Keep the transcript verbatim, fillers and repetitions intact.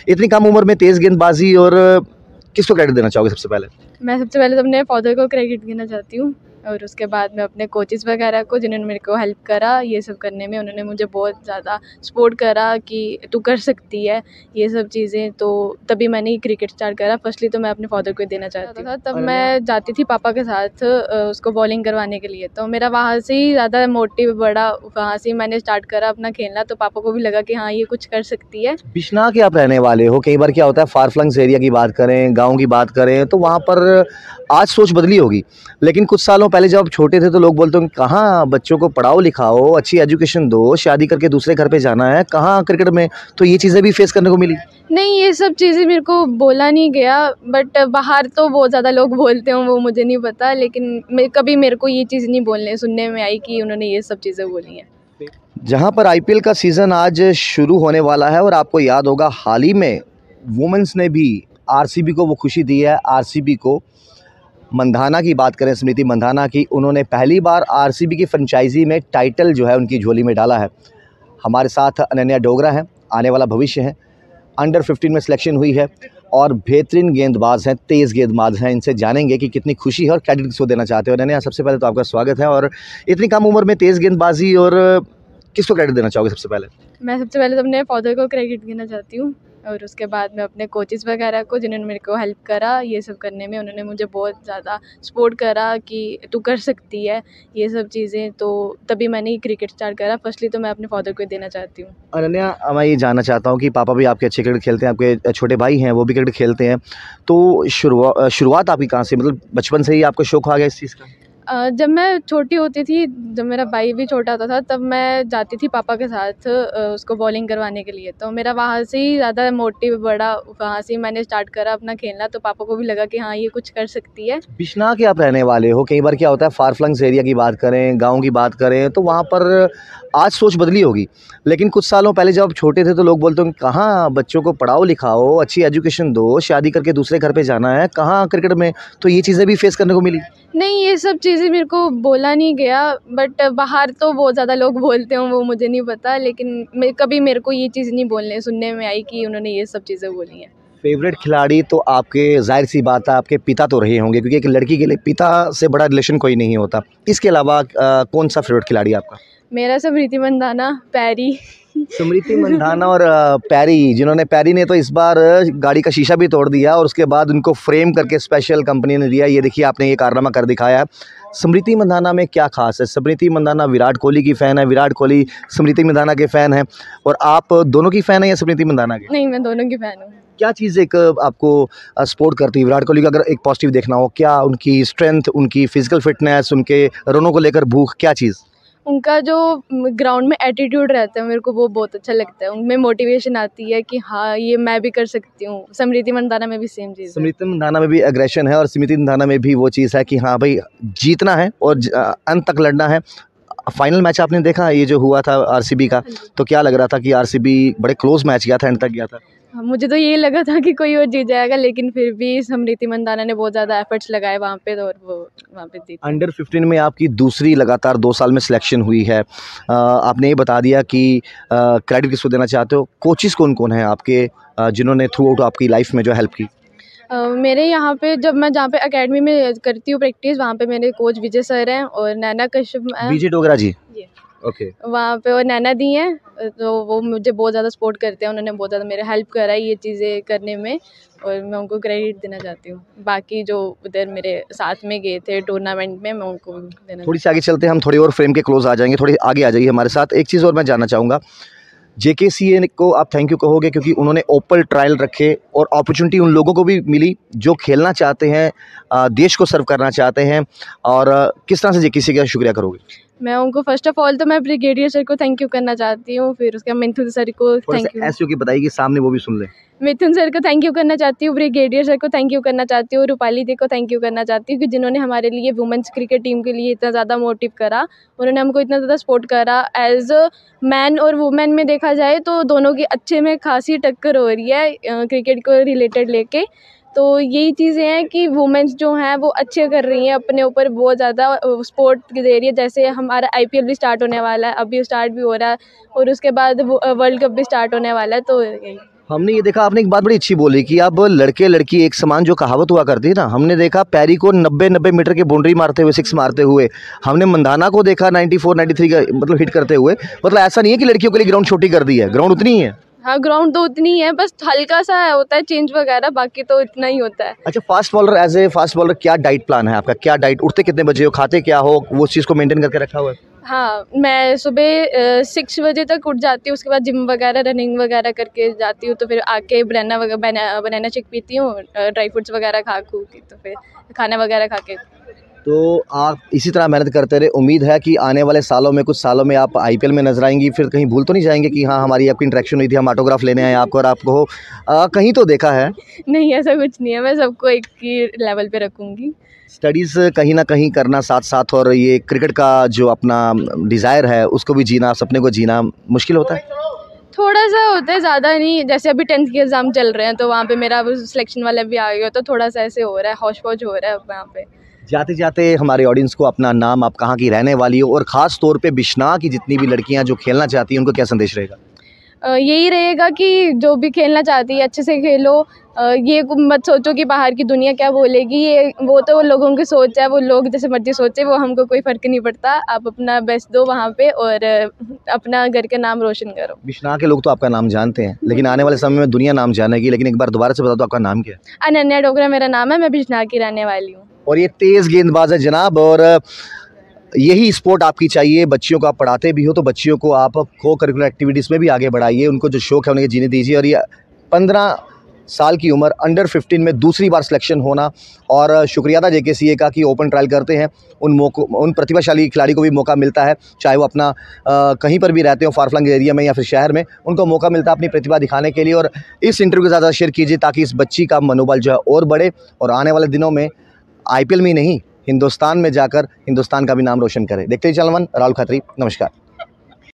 इतनी कम उम्र में तेज़ गेंदबाजी, और किसको क्रेडिट देना चाहोगे सबसे पहले? मैं सबसे पहले तो अपने फादर को क्रेडिट देना चाहती हूँ, और उसके बाद मैं अपने कोचेस वगैरह को, जिन्होंने मेरे को हेल्प करा ये सब करने में। उन्होंने मुझे बहुत ज़्यादा सपोर्ट करा कि तू कर सकती है ये सब चीज़ें, तो तभी मैंने ये क्रिकेट स्टार्ट करा। फर्स्टली तो मैं अपने फादर को देना चाहती हूँ। तब मैं जाती थी पापा के साथ उसको बॉलिंग करवाने के लिए, तो मेरा वहाँ से ही ज़्यादा मोटिव बढ़ा, वहाँ से ही मैंने स्टार्ट करा अपना खेलना। तो पापा को भी लगा कि हाँ ये कुछ कर सकती है। बिश्नाह के आप रहने वाले हो, कई बार क्या होता है फार फ्लंग्स एरिया की बात करें, गाँव की बात करें, तो वहाँ पर आज सोच बदली होगी, लेकिन कुछ सालों पहले जब आप छोटे थे तो लोग बोलते हैं कहाँ बच्चों को पढ़ाओ लिखाओ, अच्छी एजुकेशन दो, शादी करके दूसरे घर पे जाना है, कहाँ क्रिकेट में। तो ये चीज़ें भी फेस करने को मिली? नहीं, ये सब चीज़ें मेरे को बोला नहीं गया, बट बाहर तो बहुत ज़्यादा लोग बोलते हैं, वो मुझे नहीं पता, लेकिन मैं कभी मेरे को ये चीज़ नहीं बोलने सुनने में आई कि उन्होंने ये सब चीज़ें बोली हैं। जहाँ पर आईपीएल का सीज़न आज शुरू होने वाला है, और आपको याद होगा हाल ही में वुमेन्स ने भी आरसीबी को वो खुशी दी है। आरसीबी को, मंधाना की बात करें, स्मृति मंधाना की, उन्होंने पहली बार आरसीबी की फ्रेंचाइजी में टाइटल जो है उनकी झोली में डाला है। हमारे साथ अनन्या डोगरा हैं, आने वाला भविष्य है, अंडर फिफ्टीन में सिलेक्शन हुई है और बेहतरीन गेंदबाज हैं, तेज़ गेंदबाज हैं। इनसे जानेंगे कि कितनी खुशी है और क्रेडिट किसको देना चाहते हो। अनन्या, सबसे पहले तो आपका स्वागत है। और इतनी कम उम्र में तेज़ गेंदबाजी, और किसको क्रेडिट देना चाहोगे सबसे पहले? मैं सबसे पहले तो अपने फादर को क्रेडिट देना चाहती हूँ, और उसके बाद मैं अपने कोचेस वगैरह को, जिन्होंने मेरे को हेल्प करा ये सब करने में। उन्होंने मुझे बहुत ज़्यादा सपोर्ट करा कि तू कर सकती है ये सब चीज़ें, तो तभी मैंने ये क्रिकेट स्टार्ट करा। फर्स्टली तो मैं अपने फादर को देना चाहती हूँ। अनन्या, मैं ये जानना चाहता हूँ कि पापा भी आपके अच्छे क्रिकेट खेलते हैं, आपके छोटे भाई हैं वो भी क्रिकेट खेलते हैं, तो शुरुआत शुरुआत आपकी कहाँ से, मतलब बचपन से ही आपको शौक आ गया इस चीज़ का? अ, जब मैं छोटी होती थी, जब मेरा भाई भी छोटा होता था, तब मैं जाती थी पापा के साथ अ, उसको बॉलिंग करवाने के लिए। तो मेरा वहाँ से ही ज़्यादा मोटिव बढ़ा, वहाँ से ही मैंने स्टार्ट करा अपना खेलना। तो पापा को भी लगा कि हाँ ये कुछ कर सकती है। बिश्नाह के आप रहने वाले हो, कई बार क्या होता है फार फ्लंग्स एरिया की बात करें, गाँव की बात करें, तो वहाँ पर आज सोच बदली होगी, लेकिन कुछ सालों पहले जब आप छोटे थे तो लोग बोलते हैं कहाँ बच्चों को पढ़ाओ लिखाओ, अच्छी एजुकेशन दो, शादी करके दूसरे घर पे जाना है, कहाँ क्रिकेट में। तो ये चीज़ें भी फेस करने को मिली? नहीं, ये सब चीज़ें मेरे को बोला नहीं गया, बट बाहर तो बहुत ज़्यादा लोग बोलते हैं, वो मुझे नहीं पता, लेकिन मैं कभी मेरे को ये चीज़ नहीं बोलने सुनने में आई कि उन्होंने ये सब चीज़ें बोली हैं। फेवरेट खिलाड़ी तो आपके, जाहिर सी बात है, आपके पिता तो रहे होंगे, क्योंकि एक लड़की के लिए पिता से बड़ा रिलेशन कोई नहीं होता। इसके अलावा अ, कौन सा फेवरेट खिलाड़ी है आपका? मेरा स्मृति मंदाना, पैरी। स्मृति मंधाना और अ, पैरी, जिन्होंने, पैरी ने तो इस बार गाड़ी का शीशा भी तोड़ दिया और उसके बाद उनको फ्रेम करके स्पेशल कंपनी ने दिया। ये देखिए, आपने ये कारनामा कर दिखाया है। स्मृति मंधाना में क्या खास है? स्मृति मंधाना विराट कोहली की फ़ैन है, विराट कोहली स्मृति मंधाना के फ़ैन हैं, और आप दोनों की फ़ैन है या स्मृति मंधाना के? नहीं, मैं दोनों की फ़ैन हूँ। क्या चीज़ एक आपको सपोर्ट करती है विराट कोहली का? अगर एक पॉजिटिव देखना हो, क्या उनकी स्ट्रेंथ, उनकी फिजिकल फिटनेस, उनके रनों को लेकर भूख, क्या चीज़? उनका जो ग्राउंड में एटीट्यूड रहता है, मेरे को वो बहुत अच्छा लगता है। उनमें मोटिवेशन आती है कि हाँ ये मैं भी कर सकती हूँ। स्मृति मंदाना में भी सेम चीज़ है। स्मृति मंधाना में भी एग्रेशन है और स्मृति मंधाना में भी वो चीज़ है कि हाँ भाई, जीतना है और ज- अ, अंत तक लड़ना है। फाइनल मैच आपने देखा ये जो हुआ था आरसीबी का, तो क्या लग रहा था कि आरसीबी बड़े क्लोज मैच गया था, एंड तक गया था? हाँ, मुझे तो ये लगा था कि कोई और जीत जाएगा, लेकिन फिर भी स्मृति मंदाना ने बहुत ज़्यादा एफर्ट्स लगाए वहाँ पे, तो और वो वहाँ पे जीती। अंडर फिफ्टीन में आपकी दूसरी लगातार दो साल में सिलेक्शन हुई है। अ, आपने ये बता दिया कि क्रेडिट किसको देना चाहते हो। कोचिस कौन कौन हैं आपके, अ, जिन्होंने थ्रू आउट आपकी लाइफ में जो हेल्प की? अ, मेरे यहाँ पे, जब मैं जहाँ पे एकेडमी में करती हूँ प्रैक्टिस, वहाँ पे मेरे कोच विजय सर हैं और नैना कश्यप मैम। विजय डोगरा जी? जी। ओके। वहाँ पे और नैना दी हैं, तो वो मुझे बहुत ज़्यादा सपोर्ट करते हैं। उन्होंने बहुत ज़्यादा मेरा हेल्प करा है ये चीज़ें करने में, और मैं उनको क्रेडिट देना चाहती हूँ। बाकी जो उधर मेरे साथ में गए थे टूर्नामेंट में, मैं उनको भी देना। थोड़ी सी आगे चलते हैं, हम थोड़ी और फ्रेम के क्लोज आ जाएंगे, थोड़ी आगे आ जाइए हमारे साथ। एक चीज़ और मैं जानना चाहूँगा, जेकेसीए को आप थैंक यू कहोगे क्योंकि उन्होंने ओपन ट्रायल रखे और अपॉर्चुनिटी उन लोगों को भी मिली जो खेलना चाहते हैं, अ, देश को सर्व करना चाहते हैं, और अ, किस तरह से जेकेसीए का शुक्रिया करोगे? मैं उनको फर्स्ट ऑफ ऑल तो मैं ब्रिगेडियर सर को थैंक यू करना चाहती हूँ, फिर उसके बाद मिथुन सर को थोड़ा थैंक सा यू ऐसे होके बताइए कि सामने वो भी सुन ले। मिथुन सर को थैंक यू करना चाहती हूँ, ब्रिगेडियर सर को थैंक यू करना चाहती हूँ, रूपाली दी को थैंक यू करना चाहती हूँ कि जिन्होंने हमारे लिए वुमेंस क्रिकेट टीम के लिए इतना ज़्यादा मोटिव करा। उन्होंने हमको इतना ज़्यादा सपोर्ट करा। एज अ मैन और वुमेन में देखा जाए तो दोनों की अच्छे में खासी टक्कर हो रही है क्रिकेट को रिलेटेड लेके। तो यही चीज़ें हैं कि वुमेन्स जो हैं वो अच्छे कर रही हैं, अपने ऊपर बहुत ज़्यादा सपोर्ट दे रही है। जैसे हमारा आईपीएल भी स्टार्ट होने वाला है, अभी स्टार्ट भी हो रहा है, और उसके बाद वर्ल्ड कप भी स्टार्ट होने वाला है, तो यही। हमने ये देखा, आपने एक बात बड़ी अच्छी बोली कि अब लड़के लड़की एक समान, जो कहावत हुआ करती है ना, हमने देखा पैरी को नब्बे नब्बे मीटर की बाउंड्री मारते हुए, सिक्स मारते हुए। हमने मंधाना को देखा नाइन्टी फोर नाइन्टी थ्री का मतलब हिट करते हुए। मतलब ऐसा नहीं है कि लड़कियों के लिए ग्राउंड छोटी कर दी है, ग्राउंड उतनी ही है। हाँ, ग्राउंड तो उतनी ही है, बस हल्का सा होता है चेंज वगैरह, बाकी तो इतना ही होता है। अच्छा, fast bowler, as a fast bowler क्या डाइट प्लान है आपका? क्या डाइट, उठते कितने बजे हो, खाते क्या हो, वो उस चीज़ को मेंटेन करके रखा हुआ है? हाँ, मैं सुबह सिक्स बजे तक उठ जाती हूँ, उसके बाद जिम वगैरह रनिंग वगैरह करके जाती हूँ, तो फिर आके बनाना वगैरह बना, बनाना शेक पीती हूँ, ड्राई फ्रूट्स वगैरह खा खू के, तो फिर खाना वगैरह खा के। तो आप इसी तरह मेहनत करते रहे। उम्मीद है कि आने वाले सालों में, कुछ सालों में आप आईपीएल में नजर आएंगी। फिर कहीं भूल तो नहीं जाएंगे कि हाँ, हमारी आपकी इंटरेक्शन हुई थी, हम ऑटोग्राफ लेने आए आपको और आपको आ, कहीं तो देखा है? नहीं, ऐसा कुछ नहीं है, मैं सबको एक ही लेवल पे रखूँगी। स्टडीज़ कहीं ना कहीं करना साथ साथ, और ये क्रिकेट का जो अपना डिज़ायर है उसको भी जीना, सपने को जीना मुश्किल होता है? थोड़ा सा होता है, ज़्यादा नहीं। जैसे अभी टेंथ के एग्ज़ाम चल रहे हैं, तो वहाँ पे मेरा सिलेक्शन वाला भी आ गया, तो थोड़ा सा ऐसे हो रहा है, हौश पौश हो रहा है वहाँ पे। जाते जाते हमारे ऑडियंस को अपना नाम, आप कहाँ की रहने वाली हो, और ख़ास तौर पे बिश्नाह की जितनी भी लड़कियाँ जो खेलना चाहती हैं, उनको क्या संदेश रहेगा? अ, यही रहेगा कि जो भी खेलना चाहती है अच्छे से खेलो। अ, ये मत सोचो कि बाहर की दुनिया क्या बोलेगी, ये वो तो लोगों की सोच है, वो लोग जैसे मर्जी सोचे, वो हमको कोई फ़र्क नहीं पड़ता। आप अपना बेस्ट दो वहाँ पे, और अपना घर का नाम रोशन करो। बिश्नाह के लोग तो आपका नाम जानते हैं, लेकिन आने वाले समय में दुनिया नाम जानेगी। लेकिन एक बार दोबारा से बता दो, आपका नाम क्या है? अनन्या डोगरा मेरा नाम है, मैं बिजनौर की रहने वाली हूँ। और ये तेज़ गेंदबाज है जनाब, और यही स्पोर्ट आपकी चाहिए। बच्चियों को आप पढ़ाते भी हो, तो बच्चियों को आप को करिकुलर एक्टिविटीज़ में भी आगे बढ़ाइए, उनको जो शौक़ है उन्हें जीने दीजिए। और ये पंद्रह साल की उम्र, अंडर फिफ्टीन में दूसरी बार सिलेक्शन होना, और शुक्रिया था जेकेसीए का कि ओपन ट्रायल करते हैं, उन मौक़ों, उन प्रतिभाशाली खिलाड़ी को भी मौका मिलता है, चाहे वो अपना आ, कहीं पर भी रहते हो, फार फ्लंग एरिया में या फिर शहर में, उनको मौका मिलता है अपनी प्रतिभा दिखाने के लिए। और इस इंटरव्यू के ज़्यादा शेयर कीजिए ताकि इस बच्ची का मनोबल जो है और बढ़े, और आने वाले दिनों में आईपीएल में ही नहीं, हिंदुस्तान में जाकर हिंदुस्तान का भी नाम रोशन करे। देखते ही चलवन, राहुल खत्री, नमस्कार।